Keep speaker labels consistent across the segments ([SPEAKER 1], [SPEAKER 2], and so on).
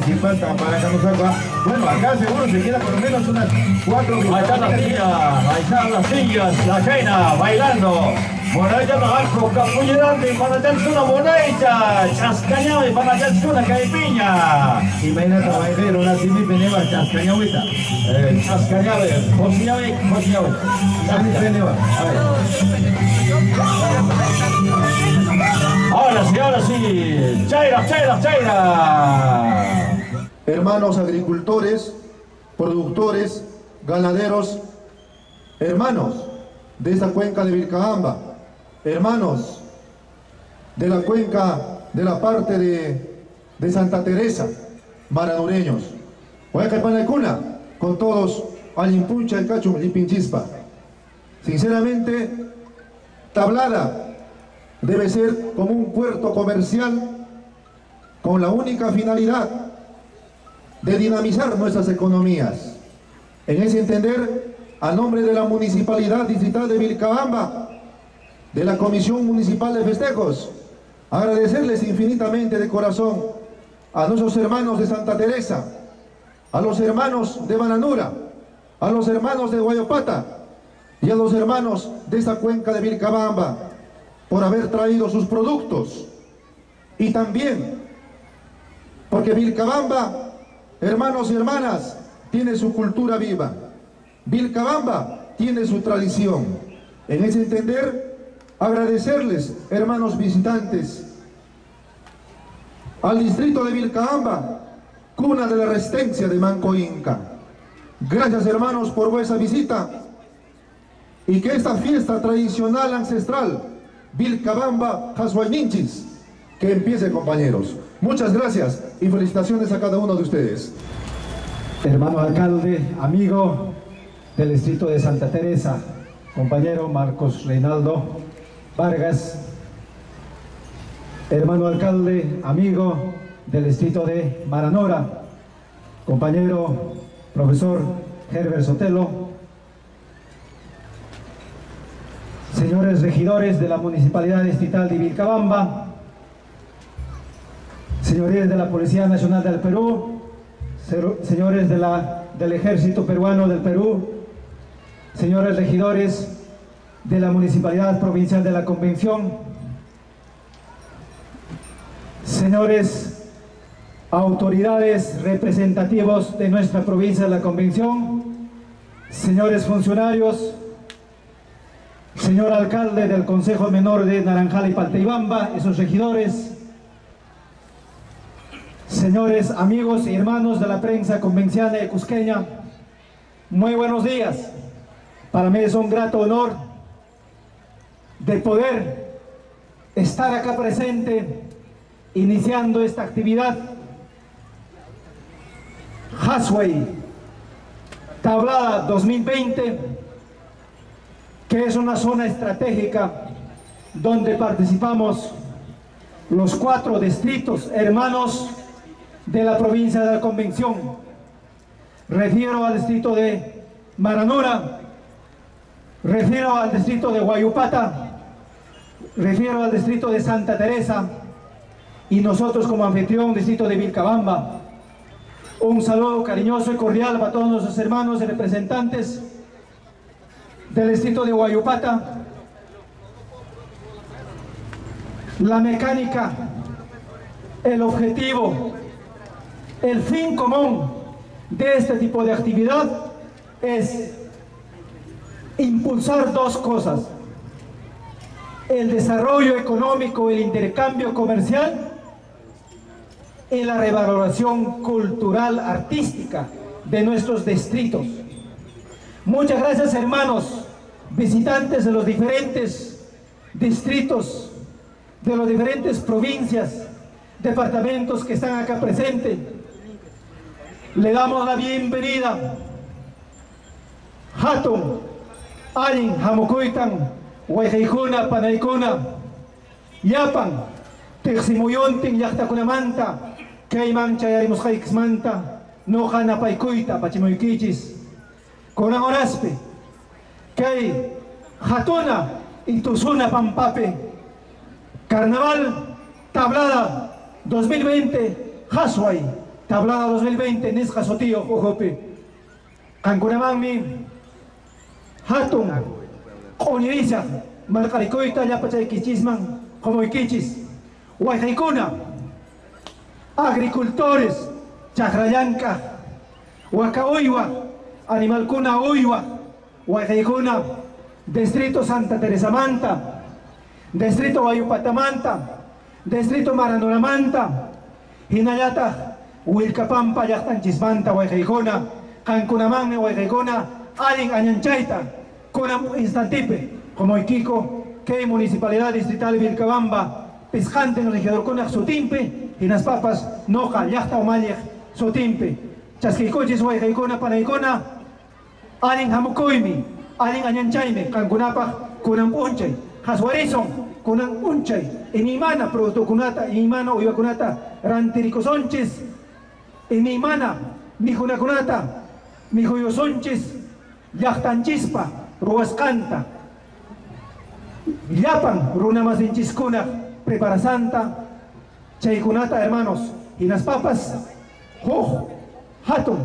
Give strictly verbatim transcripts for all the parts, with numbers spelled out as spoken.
[SPEAKER 1] municipal Taparacamusagua. Bueno, acá seguro se queda por lo menos unas cuatro.
[SPEAKER 2] Ahí están las sillas, ahí están las sillas, la reina bailando. Monaya Maharko, Capullerante, Panatanz una moneda, Chascañawe, Panatanz una caipiña.
[SPEAKER 1] Imagínate bailero, una simi peneva, Chascañahuita.
[SPEAKER 2] Chascañawe, Josiñawe, Josiñawe.
[SPEAKER 1] Simi peneva. A ver.
[SPEAKER 2] Ahora sí, ahora sí. Chaira, chaira, chaira.
[SPEAKER 3] Hermanos agricultores, productores, ganaderos, hermanos de esta cuenca de Vilcabamba, hermanos de la cuenca de la parte de, de Santa Teresa, maranureños. Voy a caer cuna con todos al impuncha el cacho y pinchispa. Sinceramente, Tablada debe ser como un puerto comercial con la única finalidad de dinamizar nuestras economías. En ese entender, a nombre de la Municipalidad Distrital de Vilcabamba, de la Comisión Municipal de Festejos, agradecerles infinitamente de corazón a nuestros hermanos de Santa Teresa, a los hermanos de Bananura, a los hermanos de Guayopata y a los hermanos de esta cuenca de Vilcabamba por haber traído sus productos. Y también porque Vilcabamba, hermanos y hermanas, tiene su cultura viva. Vilcabamba tiene su tradición. En ese entender, agradecerles, hermanos visitantes, al distrito de Vilcabamba, cuna de la resistencia de Manco Inca. Gracias, hermanos, por vuestra visita y que esta fiesta tradicional ancestral, Vilcabamba Jashuayninchis, que empiece, compañeros. Muchas gracias y felicitaciones a cada uno de ustedes.
[SPEAKER 4] Hermano alcalde, amigo del distrito de Santa Teresa, compañero Marcos Reinaldo Vargas, hermano alcalde, amigo del distrito de Maranora, compañero profesor Herbert Sotelo, señores regidores de la Municipalidad Distrital de Vilcabamba, señores de la Policía Nacional del Perú, señores de la, del Ejército Peruano del Perú, señores regidores de la Municipalidad Provincial de la Convención, señores autoridades representativos de nuestra provincia de la Convención, señores funcionarios, señor alcalde del Consejo Menor de Naranjal y Paltaybamba, esos regidores, señores amigos y hermanos de la prensa convenciana y cusqueña, muy buenos días. Para mí es un grato honor de poder estar acá presente iniciando esta actividad. Hasway Tablada dos mil veinte, que es una zona estratégica donde participamos los cuatro distritos hermanos de la provincia de la Convención. Refiero al distrito de Maranura, refiero al distrito de Guayupata, refiero al distrito de Santa Teresa y nosotros como anfitrión, distrito de Vilcabamba. Un saludo cariñoso y cordial para todos nuestros hermanos y representantes del distrito de Guayupata. La mecánica, el objetivo, el fin común de este tipo de actividad es impulsar dos cosas: el desarrollo económico, el intercambio comercial y la revaloración cultural, artística de nuestros distritos. Muchas gracias, hermanos visitantes de los diferentes distritos, de las diferentes provincias, departamentos que están acá presentes. Le damos la bienvenida. Hatun, Arin, Hamukuitan, Huayjaikuna, Panaikuna, Yapan, Tiximuyuntin, Yachtakunamanta, Kaiman Chayarimusjaixmanta, Nojana Paikuita, Pachimuykichis, Konahoraspe, Kay, Hatuna, Itusuna Pampape, Carnaval Tablada dos mil veinte, Hasway Tablada dos mil veinte, Nisqa Sotillo, Ojope. Kankunamanmi, Hatun, Q'uñirisa, Marqarikuyta, Llapachaykichis,man, Qomoykichis, Wayqaykuna, agricultores, Chakrallanqa, Waka Uywa, Animalkuna Uywa, Wayqaykuna, Distrito Santa Teresa Manta, Distrito Wayupatamanta, Distrito Maranoramanta, Hinayata, Willkapampa llaqtanchismanta Wayqaykuna, Kankunamanmi Wayqaykuna, Alin Añanchayta, Kunam instantipe, como Iquico, que Municipalidad Distrital Vilcabamba, Piscante en Regidor Kunaq Sutimpe, y las papas, Noja, Llaqta Umalej, Sutimpe, Chasquikuchis Wayqaykuna Panaykuna, Alin Hamukoymi, Alin Añanchayme, Kankunapaj, Kunam Unchay, Haswarizon, Kunam Unchay, Inimana, Producto Kunata, Inimana, Uywakunata, Rantiricosonchis, Inimana, Mijunakunata, Mijuyosonchis, Llaqtanchispa, Ruascanta, Llapan, Runamasinchiskuna, Prepara Santa, Chaykunata, hermanos, y las papas, Joj, Hatun.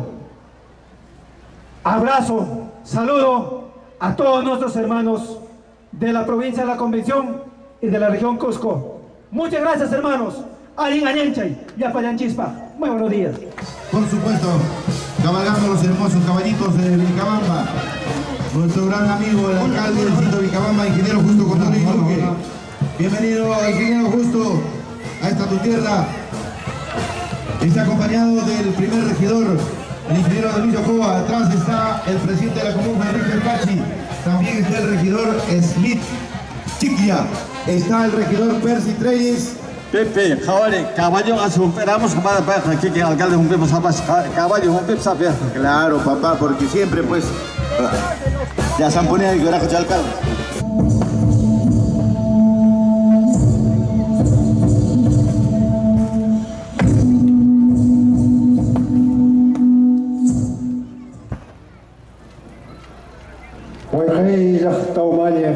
[SPEAKER 4] Abrazo, saludo a todos nuestros hermanos de la provincia de la Convención y de la región Cusco. Muchas gracias, hermanos. Alin Añanchay, Llapallanchispa. Muy buenos días.
[SPEAKER 3] Por supuesto, cabalgando los hermosos caballitos de Vilcabamba, nuestro gran amigo, el alcalde del distrito de Vilcabamba, ingeniero Justo Contreras Duque. Bienvenido, ingeniero Justo, a esta tu tierra. Está acompañado del primer regidor, el ingeniero Dionisio Coba. Atrás está el presidente de la comuna, Enrique Cachi. También está el regidor Smith Chiquia. Está el regidor Percy Treyes.
[SPEAKER 2] Pepe, Jawari, caballo a su esperamos que para para aquí que el alcalde un pepo sabas caballo un pepo sabe.
[SPEAKER 3] Claro, papá, porque siempre pues ya se han ponido el coraje del alcalde.
[SPEAKER 5] Wayqay llaqta umalej,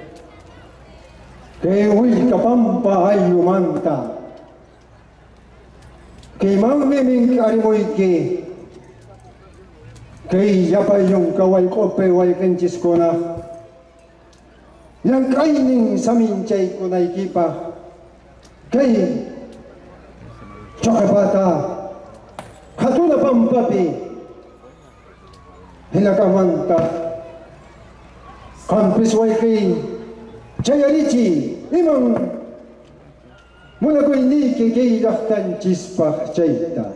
[SPEAKER 5] que Willkapampa aylumanta, que manmi minkarimuyki, que yapayunka wayqope wayqinchiskuna, llank'aynin saminchaykunaykipaq, que choqepata, hatuna pampapi, hilakamanta, Kampis Wayqay, Chayarichi, Imam Munakuyniki kay llaqtanchispaq chayta.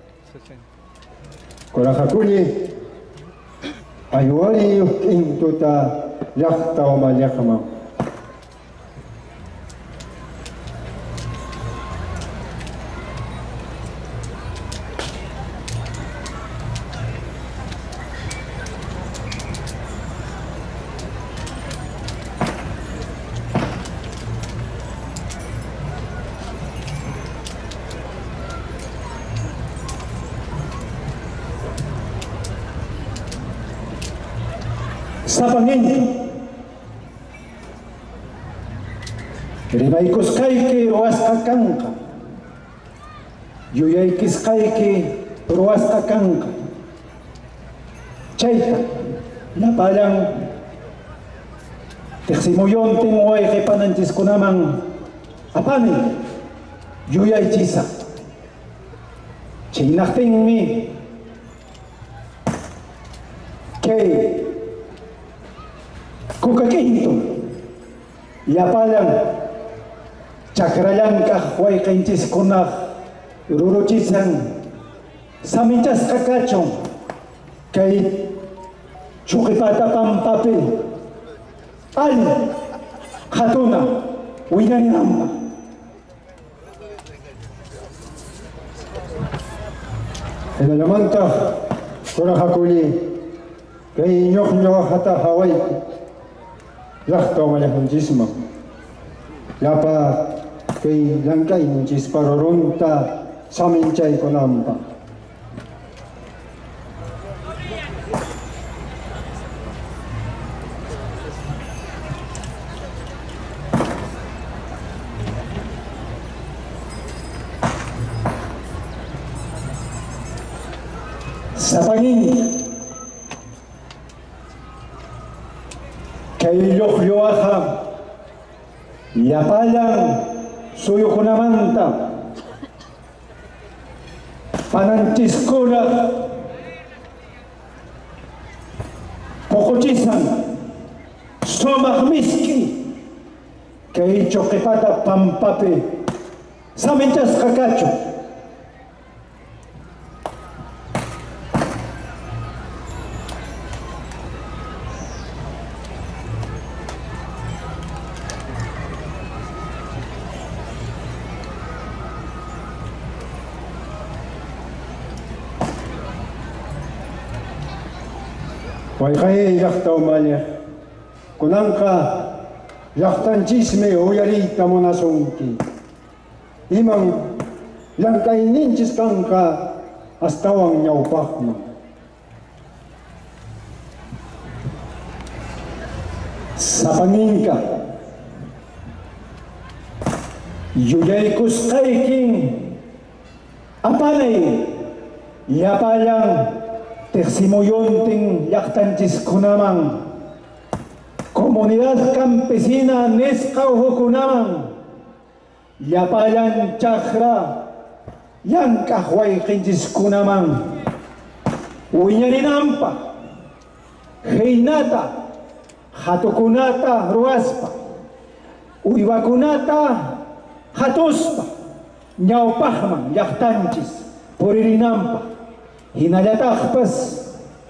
[SPEAKER 5] Kuraqakuni, aywari intuta llaqta umalejman. Sapangin, rimaykusqayki ruwasqa kanqa, yuyaykisqayki ruwasqa kanqa. Chayta, llapallan tiqsimuyuntin wayqipananchikkunaman apani yuyaychisa. Chaynaqtinmi kay Kukakinto, llapalan chakrallanqa wayqinchikkunaq ruruchisan saminchasqa kachun kay chuqipata pampapi ali hatuna wiñarinanpaq. Hinallamanta kuraqakuni kay ñuqñuqa hata hawayki llaqta umalejninchikman, llapa kay llank'ayninchikpa rurunta saminchaykunanpaq.
[SPEAKER 4] Sapangin Kailokyoaha Yapayan Suyukunamanta Pananchiskuna Pocochisan Somahmiski Kaicho Kepata Pampape Samenchas Kakacho Waikay yakta umalya, kunangka yaktanchisme uyarita monasonki, imang langkay ninchis kangka astawang nyaupakma. Sapangin ka, yuyay kuskayking apanay yapayang Teximoyonting yaktanchis kunamang Comunidad Campesina Nescaujo kunamang Yapayan chakra Yankahuay kinchis kunamang Uñarinampa Heinata Hatukunata ruaspa Uivakunata Hatuspa Ñaupajman yaktanchis Puririnampa Hinalatahpas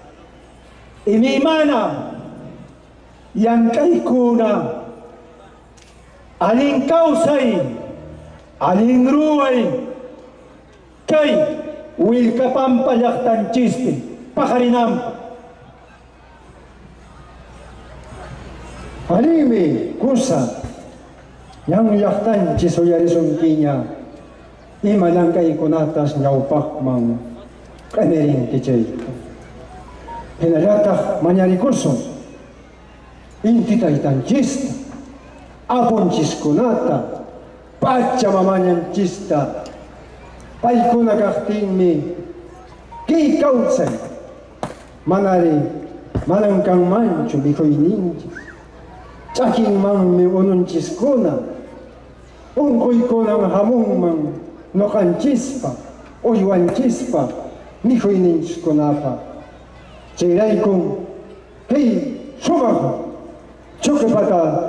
[SPEAKER 4] imimana yang kaikuna aling kausay aling ruay kay wilkapampa chispi pakarinampa alimi kusa yang yaktan chisoyarisun kinya imalang kaikunatas nyaupak Kanerin kichay. Hinalata manyarikurson. Intita itanchista. Aponchiskunata. Pacha mamanyanchista. Paikuna kaktingmi. Ki kautsay. Manari. Manangkang mancho bikoy ninchis. Chaking mangmi ununchiskuna. Ungkoy ko ng hamong mang nokanchispa. Uywanchispa. Nihoy ninch kunapa. Chiray kong hey sumaha. Chokepata.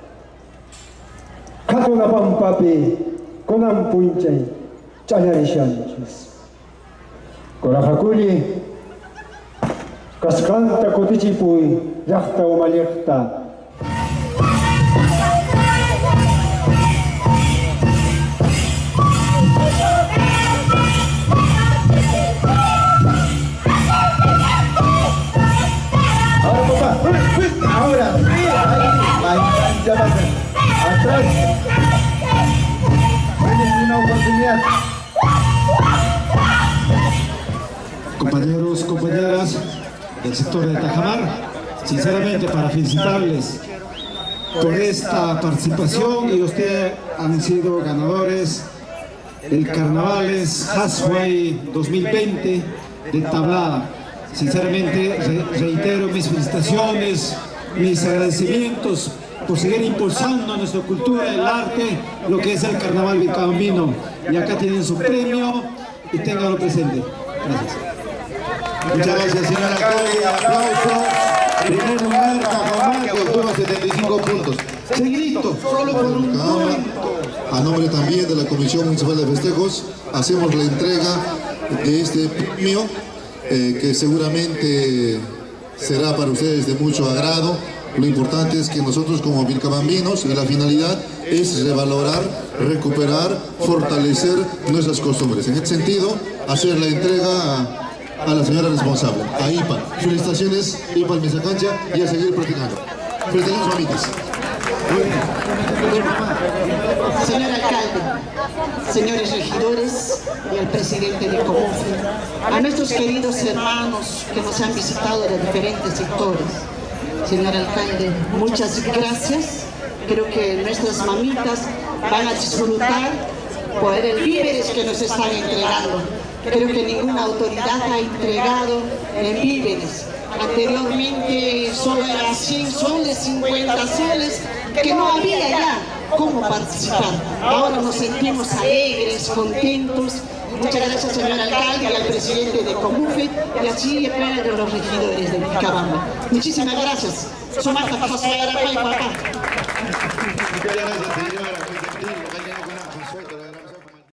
[SPEAKER 4] Kato na pampapi. Kunang punchay. Chayarisyanchis. Korakakuli. Kaskanta kutichipuy. Yakta umalikta.
[SPEAKER 1] Ahora, sí, atrás. Tienes una oportunidad.
[SPEAKER 6] Compañeros, compañeras del sector de Tajamar, sinceramente para felicitarles por esta participación y ustedes han sido ganadores del Carnavales Hasway dos mil veinte de Tablada. Sinceramente re reitero mis felicitaciones, mis agradecimientos por seguir impulsando nuestra cultura, el arte, lo que es el Carnaval Vilcabambino. Y acá tienen su premio y ténganlo presente. Gracias.
[SPEAKER 3] Muchas gracias, señor alcalde. Aplausos. Primer lugar, Tajamar, que obtuvo setenta y cinco puntos. Seguidito, solo por un momento. A nombre también de la Comisión Municipal de Festejos, hacemos la entrega de este premio. Eh, que seguramente será para ustedes de mucho agrado. Lo importante es que nosotros como vilcabambinos, y la finalidad es revalorar, recuperar, fortalecer nuestras costumbres. En este sentido, hacer la entrega a, a la señora responsable, a I P A L. Felicitaciones, I P A L Mesa Cancha, y a seguir practicando. Felicitaciones, mamitas.
[SPEAKER 7] Señor alcalde, señores regidores y al presidente de Comofe, a nuestros queridos hermanos que nos han visitado de diferentes sectores. Señor alcalde, muchas gracias. Creo que nuestras mamitas van a disfrutar por el víveres que nos están entregando. Creo que ninguna autoridad ha entregado en víveres. Anteriormente solo eran cien soles, cincuenta soles, que no había ya cómo participar. Ahora nos sentimos alegres, contentos. Muchas gracias, señor alcalde, y al presidente de Comufe, y así de los regidores de Vilcabamba. Muchísimas gracias. Somos
[SPEAKER 3] Muchas gracias, señora.